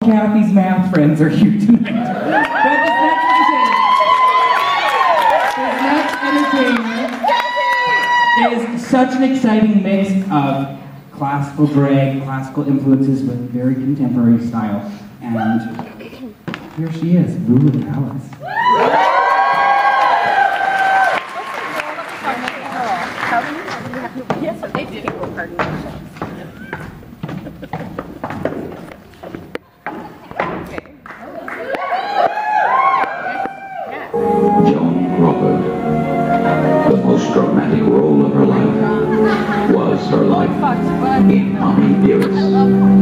Kathy's math friends are here tonight. But this next entertainment is such an exciting mix of classical drag, classical influences with very contemporary style. And here she is, Voula Callas. Yes, they did go pardon. The most dramatic role of her life was her life in Mommy Dearest. No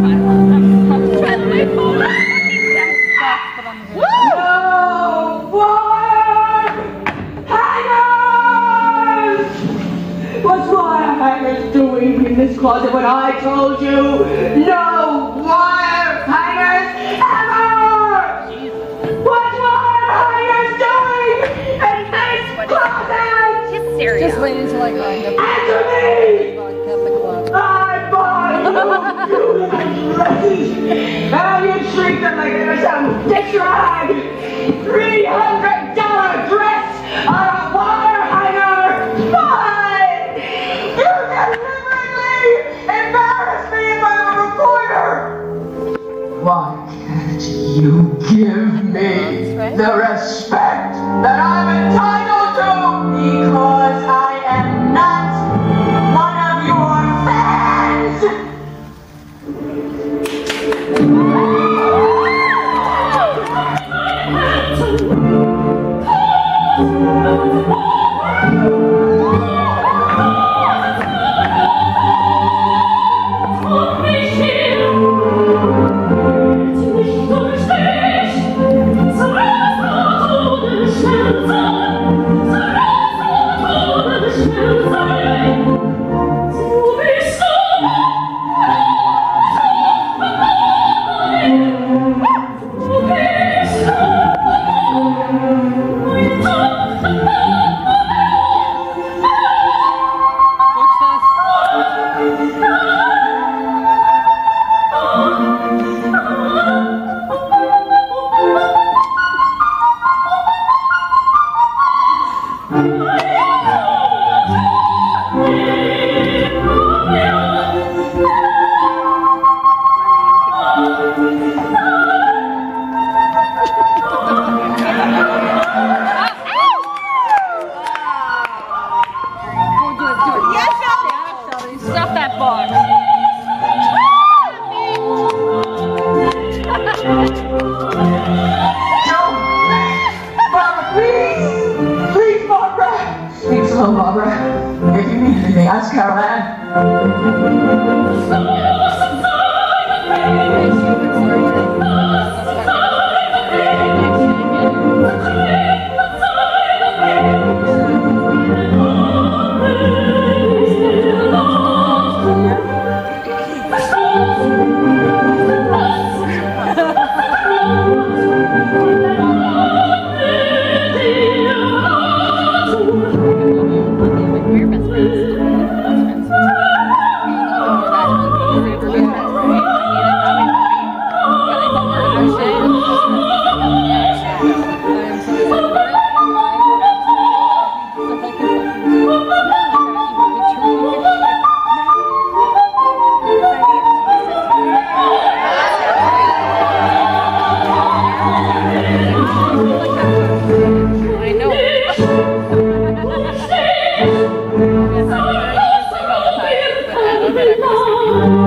wire hangers! What's wire hangers doing in this closet when I told you no wire hangers ever? What's wire hangers doing in this closet? Just wait until I grind up. Answer me! I bought you dresses, and you treat them like they're some dish rag. $300 dress on a wire hanger. Why? You deliberately embarrassed me in my own recorder. Why can't you give me the respect that I'm entitled to? Because I am not one of your fans! Stuff that box. Barbara, please! Please, Barbara! Thanks a lot, Barbara. If you need anything, ask Cabaret. I know.